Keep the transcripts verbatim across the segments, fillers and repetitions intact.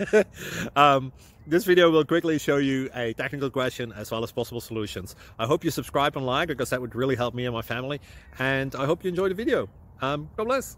um, this video will quickly show you a technical question as well as possible solutions. I hope you subscribe and like, because that would really help me and my family. And I hope you enjoy the video. Um, God bless.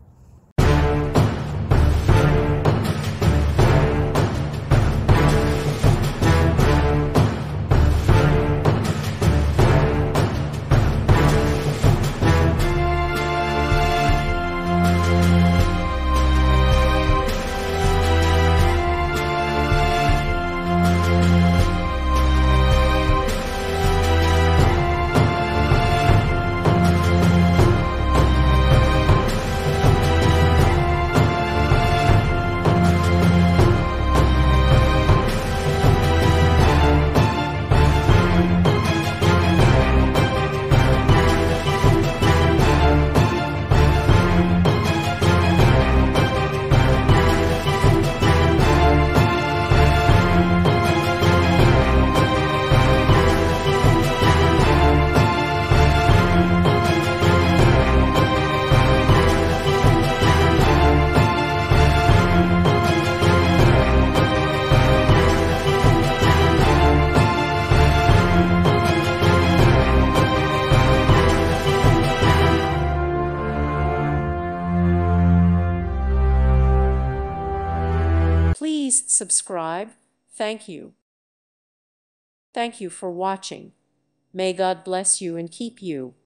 Please subscribe. Thank you. Thank you for watching. May God bless you and keep you.